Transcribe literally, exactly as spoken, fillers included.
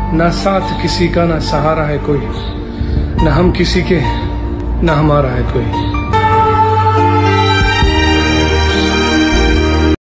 ना साथ किसी का ना सहारा है कोई, ना हम किसी के ना हमारा है कोई।